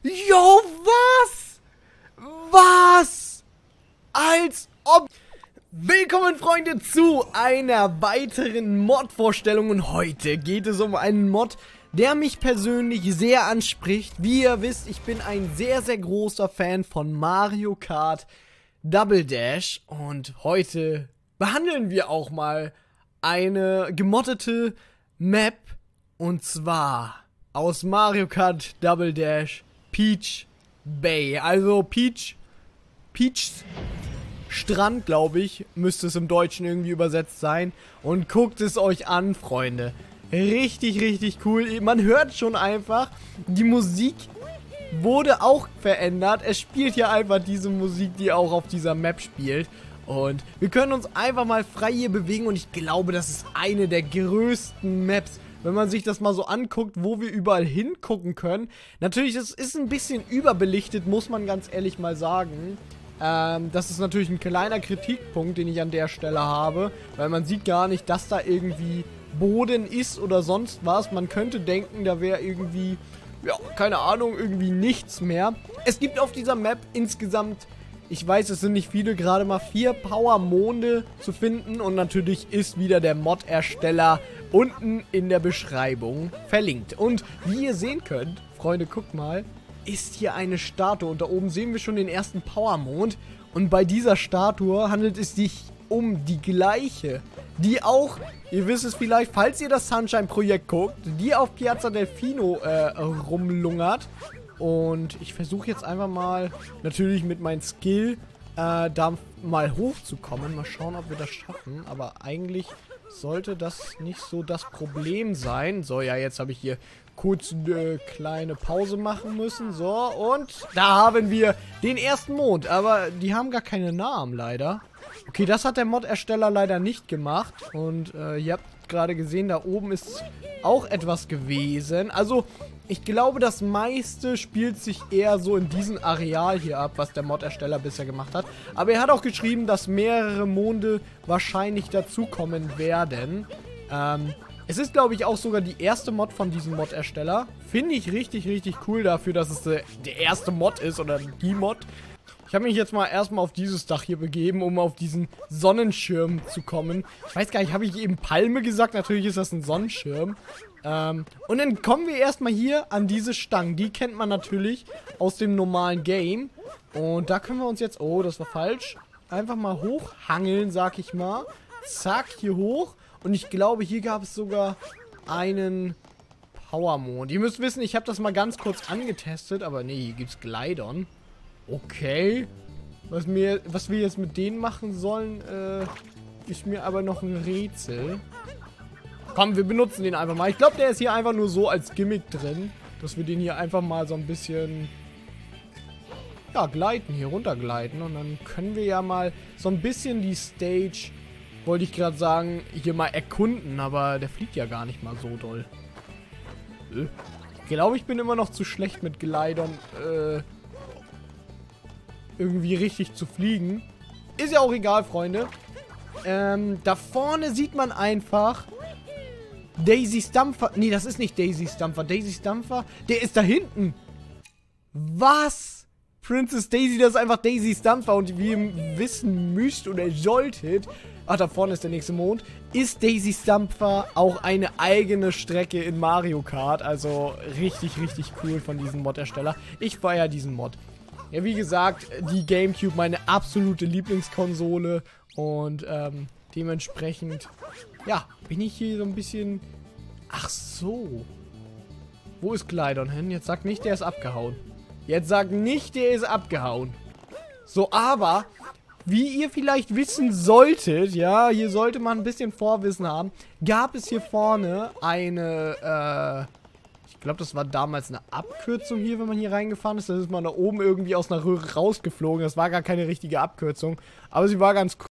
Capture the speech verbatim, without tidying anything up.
Jo, was? Was? Als ob... Willkommen, Freunde, zu einer weiteren Mod-Vorstellung. Und heute geht es um einen Mod, der mich persönlich sehr anspricht. Wie ihr wisst, ich bin ein sehr, sehr großer Fan von Mario Kart Double Dash. Und heute behandeln wir auch mal eine gemoddete Map. Und zwar aus Mario Kart Double Dash Peach Bay. Also Peach... Peach's Strand, glaube ich, müsste es im Deutschen irgendwie übersetzt sein. Und guckt es euch an, Freunde. Richtig, richtig cool. Man hört schon einfach, die Musik wurde auch verändert. Es spielt hier einfach diese Musik, die auch auf dieser Map spielt. Und wir können uns einfach mal frei hier bewegen. Und ich glaube, das ist eine der größten Maps, wenn man sich das mal so anguckt, wo wir überall hingucken können. Natürlich, es ist ein bisschen überbelichtet, muss man ganz ehrlich mal sagen. Ähm, das ist natürlich ein kleiner Kritikpunkt, den ich an der Stelle habe, weil man sieht gar nicht, dass da irgendwie Boden ist oder sonst was. Man könnte denken, da wäre irgendwie, ja, keine Ahnung, irgendwie nichts mehr. Es gibt auf dieser Map insgesamt, ich weiß, es sind nicht viele, gerade mal vier Power-Monde zu finden. Und natürlich ist wieder der Mod-Ersteller unten in der Beschreibung verlinkt. Und wie ihr sehen könnt, Freunde, guckt mal, ist hier eine Statue. Und da oben sehen wir schon den ersten Power-Mond. Und bei dieser Statue handelt es sich um die gleiche, die auch, ihr wisst es vielleicht, falls ihr das Sunshine-Projekt guckt, die auf Piazza Delfino äh, rumlungert. Und ich versuche jetzt einfach mal, natürlich mit meinem Skill, äh, da mal hochzukommen. Mal schauen, ob wir das schaffen. Aber eigentlich sollte das nicht so das Problem sein. So, ja, jetzt habe ich hier kurz eine kleine Pause machen müssen. So, und da haben wir den ersten Mond. Aber die haben gar keine Namen, leider. Okay, das hat der Mod-Ersteller leider nicht gemacht. Und äh, ihr habt gerade gesehen, da oben ist auch etwas gewesen. Also, ich glaube, das meiste spielt sich eher so in diesem Areal hier ab, was der Mod-Ersteller bisher gemacht hat. Aber er hat auch geschrieben, dass mehrere Monde wahrscheinlich dazukommen werden. Ähm... Es ist, glaube ich, auch sogar die erste Mod von diesem Mod-Ersteller. Finde ich richtig, richtig cool dafür, dass es äh, der erste Mod ist oder die Mod. Ich habe mich jetzt mal erstmal auf dieses Dach hier begeben, um auf diesen Sonnenschirm zu kommen. Ich weiß gar nicht, habe ich eben Palme gesagt? Natürlich ist das ein Sonnenschirm. Ähm, und dann kommen wir erstmal hier an diese Stangen. Die kennt man natürlich aus dem normalen Game. Und da können wir uns jetzt... Oh, das war falsch. Einfach mal hochhangeln, sag ich mal. Zack, hier hoch. Und ich glaube, hier gab es sogar einen Power-Mond. Ihr müsst wissen, ich habe das mal ganz kurz angetestet. Aber nee, hier gibt es Glydon. Okay. Was, mir, was wir jetzt mit denen machen sollen, äh, ist mir aber noch ein Rätsel. Komm, wir benutzen den einfach mal. Ich glaube, der ist hier einfach nur so als Gimmick drin. Dass wir den hier einfach mal so ein bisschen... Ja, gleiten, hier runtergleiten. Und dann können wir ja mal so ein bisschen die Stage... Wollte ich gerade sagen, hier mal erkunden, aber der fliegt ja gar nicht mal so doll. Ich glaube, ich bin immer noch zu schlecht mit Glydon, äh, irgendwie richtig zu fliegen. Ist ja auch egal, Freunde. Ähm, da vorne sieht man einfach Daisy Stampfer. Nee, das ist nicht Daisy Stampfer. Daisy Stampfer, der ist da hinten. Was? Princess Daisy, das ist einfach Daisy Stampfer. Und wie ihr wissen müsst oder solltet... Ach, da vorne ist der nächste Mond. Ist Daisy Stampfer auch eine eigene Strecke in Mario Kart. Also richtig, richtig cool von diesem Mod-Ersteller. Ich feiere diesen Mod. Ja, wie gesagt, die GameCube meine absolute Lieblingskonsole. Und ähm, dementsprechend, ja, bin ich hier so ein bisschen... Ach so. Wo ist Glydon hin? Jetzt sag nicht, der ist abgehauen. Jetzt sag nicht, der ist abgehauen. So, aber... Wie ihr vielleicht wissen solltet, ja, hier sollte man ein bisschen Vorwissen haben, gab es hier vorne eine, äh, ich glaube, das war damals eine Abkürzung hier, wenn man hier reingefahren ist. Da ist man da oben irgendwie aus einer Röhre rausgeflogen. Das war gar keine richtige Abkürzung, aber sie war ganz